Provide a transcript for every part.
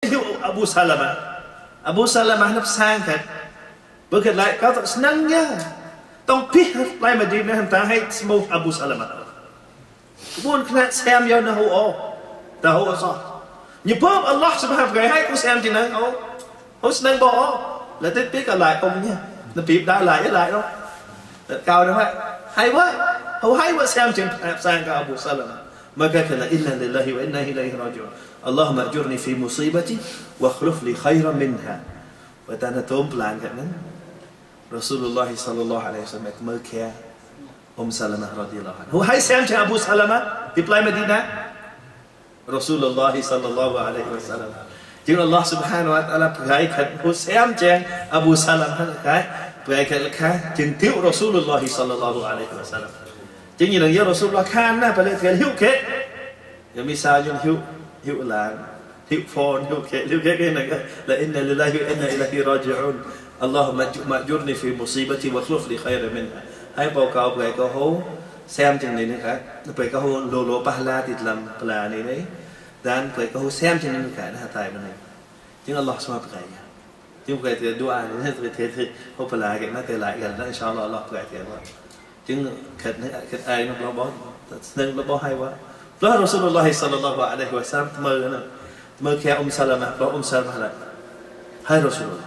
hiu Abu Salamah nó sang thật bữa kể lại có thật năng nhá tông biết lại mà đi nên ta hay smoke Abu Salamah buồn khát xem vô nó hô ta hô sao như bớt Allah subhanahu wa ta'ala cũng xem chỉ năng hô năng bỏ là tiếp biết lại ông nha nó bị đã lại đó cao đó hay quá hô hay quá xem chỉ sang cả Abu Salamah mà cái là inna lillahi wa inna ilayhi raji'un Allahumma ajurni fi musibati wa akhlif li khayran minha và ta đã tóm plan cái này Rasulullah sallallahu alaihi wasallam mơ kia Salamah radhiyallahu anhu hay xem cho Abu Salamah đi play Medina Rasulullah sallallahu alaihi wasallam chứ Allah subhanahu wa ta'ala gái khẩn xem cho Abu Salamah cái gái khá chừng thiếu Rasulullah sallallahu alaihi wasallam chứ như là do Rasulullah khan na phải cái hiếu kết giờ mi sao như hiếu là hiếu phone hiếu kết cái này là inna lillahi wa inna ilayhi raji'un Allahumma ajurni fi musibati wa akhlif li khayran minha hay báo cáo về câu hố xem chừng này nữa cả về câu hố lô pahla thì làm là này đấy dan về câu hố xem chừng này cả nó tài bên này chứ Allah subhanahu wa ta'ala chứ về thì dua này thì hố pahla cái nó lại gần đó inshallah Allah về thì chứ khệt ai nó bó nên nó bó hay quá đó Rasulullah sallallahu alaihi wasallam mơ kia Salamah đó Salamah lại hay Rasulullah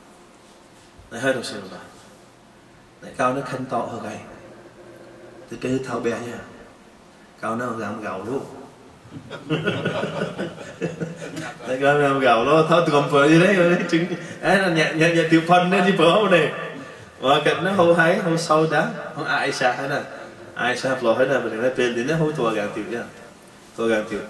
này cao nó khanh to hơn này từ cái thao bé nha cao nó làm gạo luôn này cao làm gạo nó thao từ cầm phở gì đấy trứng ấy là nhẹ tiêu phân đấy đi phở này và cạnh nó hô hái hô sâu đá hô ai xa hết nè ai xa lò hết nè mình nói tên thì nó hô tua gạo tiêu nha tua gạo tiêu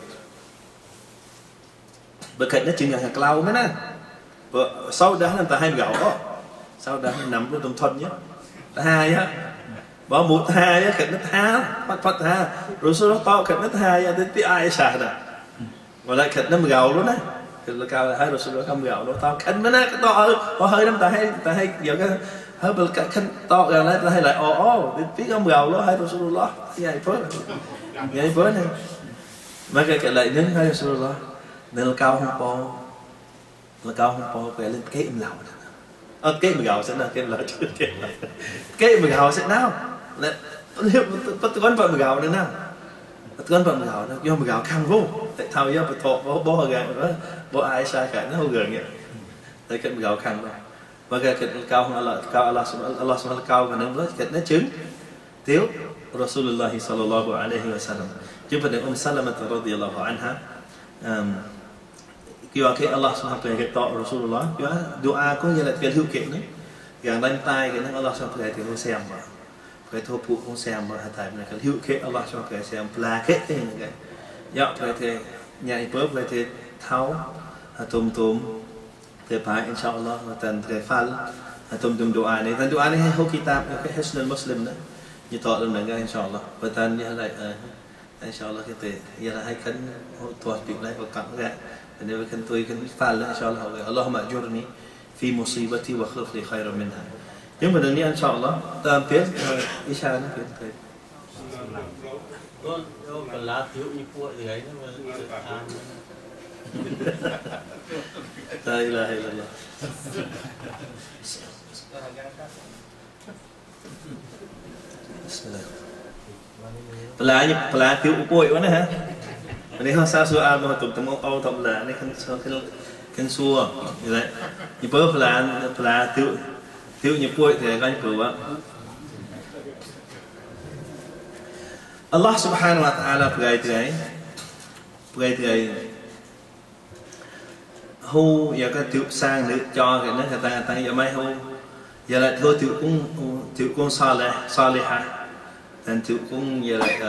bên cạnh nó chừng hạt lau mấy nè sâu đá người ta hay gạo đó sau đó nằm trong tôm thân nhé hai á bỏ một hai á cạnh nó tha phát tha rồi sau đó to cạnh nó hai á đến tí ai xả nè và lại cạnh nó gạo luôn đấy cạnh là cao là hai rồi sau đó không gạo nó to cạnh nó cái to hơi lắm ta hay giờ cái hơi bự cạnh to gần đấy ta hay lại đến tí không gạo nó hai rồi sau đó vậy phớt này mà cái lại nhấn hai rồi sau đó nên là cao không po về lên cái im lặng cái mình gạo sẽ là cái là cái mình gạo sẽ nào là bắt con vợ mình gạo nữa nào con vợ mình gạo nó do mình gạo khăn vô tại thao do thọ bó hơi gạo nữa bó ai sai cả nó không gần vậy tại cái mình gạo khăn rồi và cái cao hơn Allah subhanahu cao và nên với cái nó chứng thiếu Rasulullah sallallahu alaihi wasallam chứ vấn đề Salamah radhiyallahu anha kêu cái Allah subhanahu wa ta'ala tọ Rasulullah kêu dua có như là cái hữu kiện đấy gần đánh tay cái nó Allah subhanahu wa ta'ala thì không xem mà cái thô phụ không xem mà thầy này cái hữu kiện Allah subhanahu wa ta'ala xem là cái này dạo về thì nhảy bớt về thì tháo tùm thì phải inshallah và tần thì phal tùm dua này tần dua này hay hô kitab cái Hisnul Muslim đó như tọ lần này inshallah và tần như lại inshallah cái thì giờ là hai cân tuột việc này và cặn ra nếu kan tôi kan phal inshallah Allahumma ajurni fi musibati wa akhlif li khayran minha nhưng mà đừng đi inshallah tam tiếp isha nó tiếp tới còn lá thiếu như cuội gì ấy đây là là thiếu cuội quá này hả này không sao xua ao mà tụm tụm ao tụm là này khăn xua như vậy như bớt là thiếu như bụi thì anh cứu á Allah subhanahu wa ta'ala bgai thế hu giờ cái tiểu sang để cho cái nó người ta giờ mai hu giờ lại thôi tiểu cũng salihah dan tiểu cũng giờ lại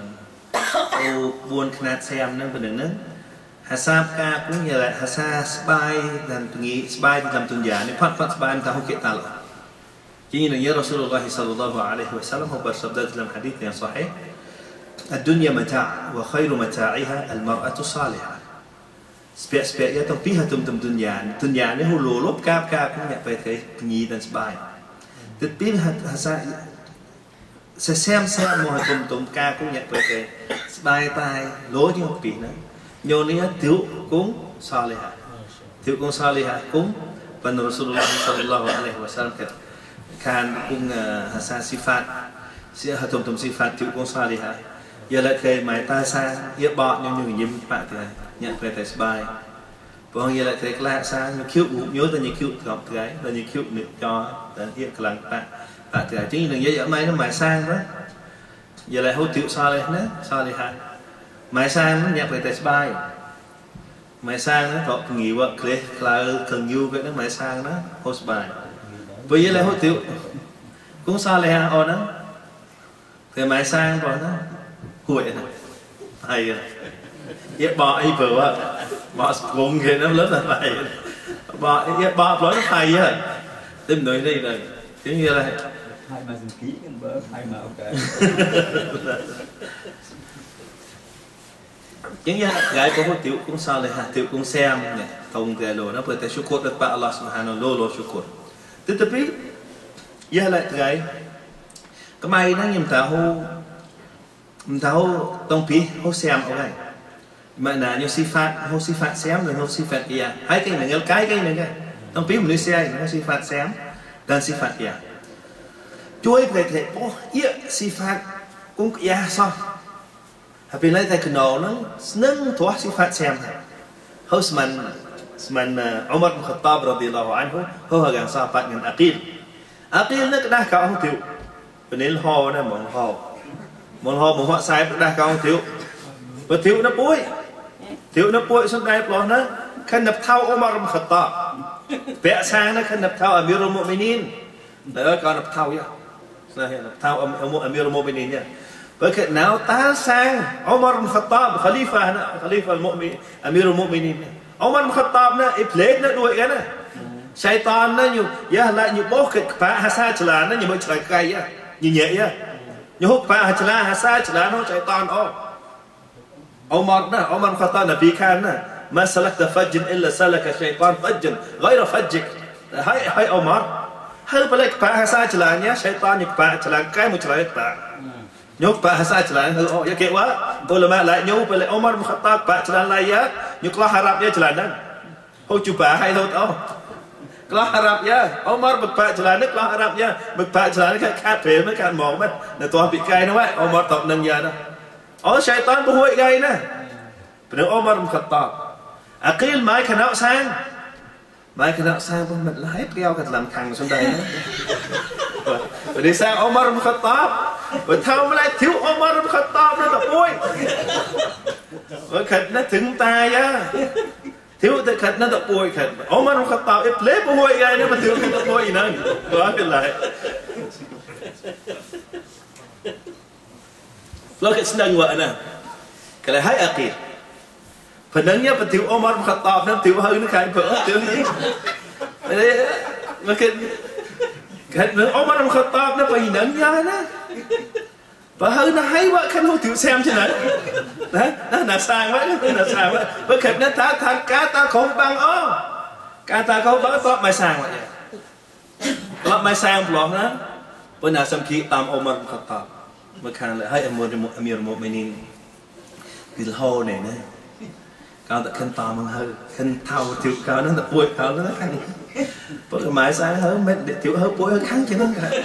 buồn khát xem nên phần nữa hasab ca cũng như là hasa spy dan pengi spy di dalam tunja ni phát spy tahu kita lah jadi Nabi Rasulullah sallallahu alaihi wasallam bersabda dalam hadis yang sahih ad-dunya mata' wa khairu mata'iha al-mar'atu salihah spek ya tong pihak tum dunya ni hulu lop ka cũng nhận về cái pengi dan spy tapi hasa sẽ xem một tụm ca cũng nhận về cái spy tai lối như một pì nữa nhô ní thiếu cũng salihah thiếu cũng salihah cũng và Rasulullah sallallahu alaihi wasallam kan cũng hasa sifat hatum sifat thiếu cũng salihah giờ lại kề máy ta xa giờ bọt như nhím bạn thì nhận về tay bài còn giờ lại kề lạ xa như cute nhớ tới như cute gặp cái là như cute được cho đến hiện lặng bạn thì chính là như vậy máy nó máy sang đó giờ lại hỗ trợ salihah máy sang nó nhận về tay bài máy sang nó có nghỉ vợ kề là cần yêu cái nó máy sang nó host bài bây giờ lại hỗ trợ cũng salihah ở đó thì máy sang còn đó hụi này hay vậy bỏ ấy vừa bỏ vùng kia nó lớn là vậy bỏ nói nó hay á tìm nói đây này kiểu như là hai mà dừng kỹกันbớt hai mà ok chính như gái có một tiểu cũng sao này hả tiểu cũng xem này thông cái đồ nó vừa tới shukr được ba Allah subhanahu lo shukr tetapi ya lại gái cái mai nó nhầm tahu tông phí hô xem ở đây mà là nhiều hô sifat xem rồi hô sifat kia hai cái này cái này tông phí mình xe hô sifat xem dan sifat kia chui về thể ô iya sifat cũng kia sao tapi lại thay cái nó nâng thua sifat xem hô man Umar bin Khattab radhiyallahu anhu hô hàng sahabat dengan Aqil nó đã cao không chịu bên hô nó mong họ một họ sai đã cao thiếu và thiếu nó bụi xuống đây bỏ nó khăn nập thao Umar bin Khattab vẽ sang nó khăn nập thao Amirul Mu'minin đó còn nập thao nhá nập thao Amirul Mu'minin nhá với cái nào ta sang Umar bin Khattab Khalifa Mu'min Amirul Mu'minin Umar bin Khattab nó plate nó đuổi cái này Shaitan nó nhiều giờ lại nhiều bố cái phá hasa chả nó nhiều mới trời cay á như nhẹ á như hút phá hasa chả nó chạy toàn Umar Khattab Nabi Khan ما سلكت فج إلا سلك الشيطان فج غير فجك هاي Umar هل بلك phá hasa chả nhá Shaitan như phá chả cái một chả phá nhúc phá hasa chả hư ya kệ quá tôi là mẹ lại nhúc bلك Umar Khattab phá chả lại á nhúc lo harap ya chả năn hô chụp phá hay thôi Kelah Arabnya, Umar berpak jalan kelah Arabnya, berpak jalan kan kafir kan mong mất, là toàn bị cay nó vậy, Umar tập nâng giờ đó, Shaitan buổi gây nè, bây Umar bin Khattab, Aqil mai khăn áo sang bên mình lái kéo cái làm thằng xuống đây, rồi đi sang Umar bin Khattab, rồi thao lại thiếu Umar bin Khattab nó tập buổi, rồi khẩn nó thứng tai á. thiếu tự khẩn nó tập bồi khẩn Umar bin Khattab lấy bồi cái nó mà thiếu cái tập bồi nữa quá cái lại lo cái senang vợ nè cái này hay Aqil phần lớn nhất là thiếu Umar bin Khattab nó thiếu hơi nó khai vợ thiếu gì đấy mà cái Umar bin Khattab nó phải nâng ra đó và hơi nó hay quá khăn hô thiếu xem chứ này đấy nó là sang quá với khẩn nó thà cá ta không bằng cá ta không bằng có mai sang vậy có mai sang blog đó bữa nào xem khi tam Umar bin Khattab mà khăn lại hay Amir Mu'minin cái hô này nè cao tại khăn tam bằng hơi khăn thâu thiếu cao nó tập bụi cao nó khăn bữa mai sang hơi mấy thiếu hơi bụi hơi khăn chứ nó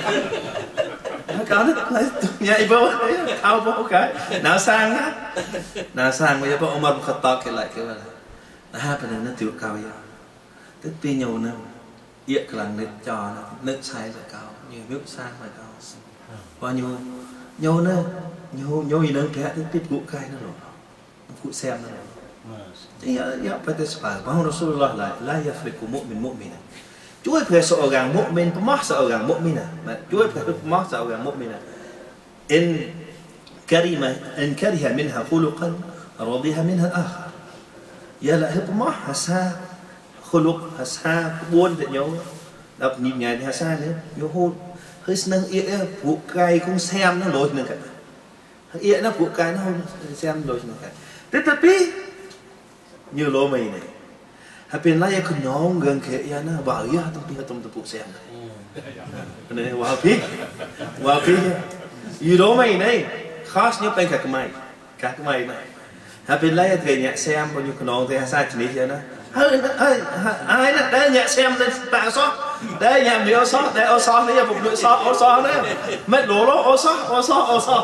có nó lấy nhảy vô thao vô cái nào sang bây giờ Umar bin Khattab cái lại cái là hai bên nó tiêu cao vậy tức pi nhiều năm yết lần nước trò nước sai là cao nhiều nước sang là cao bao nhiêu nhiều gì nữa cái tức tiếp vụ cái nó rồi vụ xem nó rồi thì phải tới phải bao Rasulullah lại la yafriqu mu'min Chúa phải seorang mukmin pemah seorang mukminah. Chúa phải pemah seorang mukminah. In kariha minha khuluqan radiha minha akhar. Ya la pemah hasa khuluq hasa buôn để nhau. Đọc nhịp nhàng thì hasa nữa. Yo hôn hơi nâng ia vụ cay cũng xem nó lôi nữa cả. Ia nó vụ cay nó không xem lôi nữa cả. Tetapi như lô mì này Hapin lah yang kenyong gang ke ya na bahaya tempat tepuk xem này wahabi you know mày này khas nhớ bên cả cái mày này Hapin lah yang kayaknya xem bao nhiêu kenyong thì sai chỉ này na ai nè để nhẹ xem lên tạ xót để nhà mình ô xót để ô xót đấy phục đội xót đấy mất lỗ đó ô xót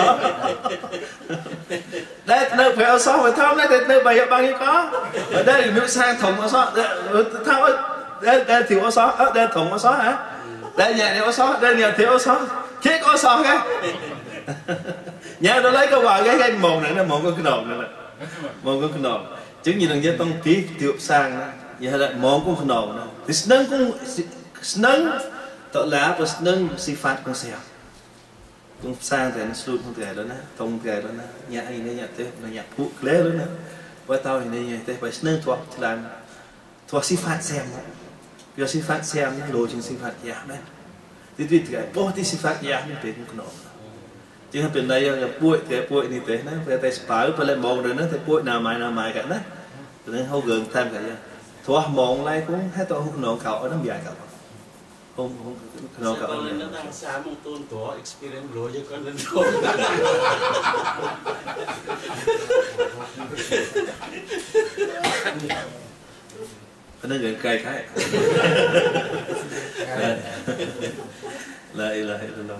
đây nơi phải ô xót phải thơm đấy nơi bày bao nhiêu có ở đây mình sang thùng ô xót thao đây thiếu ô xót đây thùng ô xót hả đây nhà thiếu ô xót đây nhà thiếu ô xót chết ô xót cái nhà nó lấy cái vào cái mồm này nó mồm có cái đầu này mồm có cái đầu chứng như đằng dưới tông tí tiệu sang giờ lại món cũng khổ nè thì nâng tội lá và nâng sifat cũng xèo cũng sang thì nó sụt không thể đó nè không thể đó nè nhà anh này nhà thế là nhà phụ lé đó nè với tao thì này thế phải nâng thuộc làm thuộc sifat xem giờ sifat xem những đồ trên sifat giảm đấy thì tuy cái bố thì sifat giảm nhưng về cũng khổ chứ không bên đây là bụi như thế nó về tay spar phải lên mòn rồi nó thấy bụi nào mày cả đó nên hô gần thêm cả vậy thua mòn lại cũng hết tôi không nộn cậu ở nó dài cậu không nộn cậu lên nó đang xa một tôn tổ experience rồi chứ con lên thôi nó gần cây cái lại đâu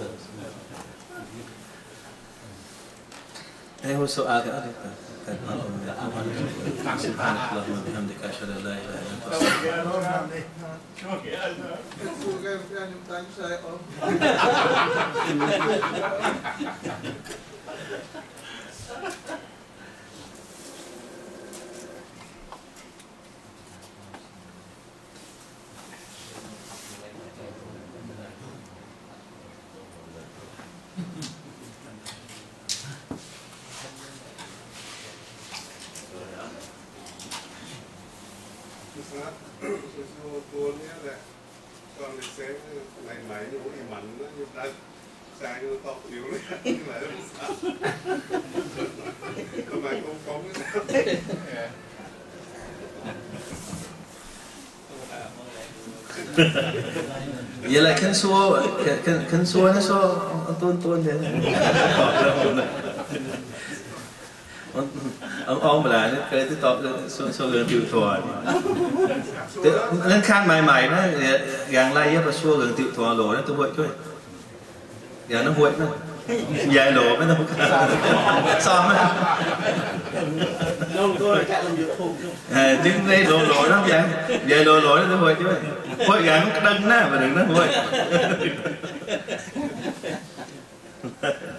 hay hô số A cái đó سبحانك اللهم وبحمدك أشهد أن لا إله إلا أنت ตัวนี้แหละตอนเซ็งใหม่ๆอยู่ที่มันนะอยู่ได้แซงอยู่ตอกอยู่เลยหลายภาษาทำไมกงๆ vậy là khăn xua nó xua tôn thế ông mà là cái tiếp tục xua gần tiêu thua lên khăn mày nó gàng lay và xua gần tiêu thua lỗ nó tôi vội thôi giờ nó vội nó dài lỗ mới nó xong á không tôi chạy làm việc không tiếng đây lỗ nó dài lỗ nó tôi vội chứ vội gàng nó đâm na và đừng nó vội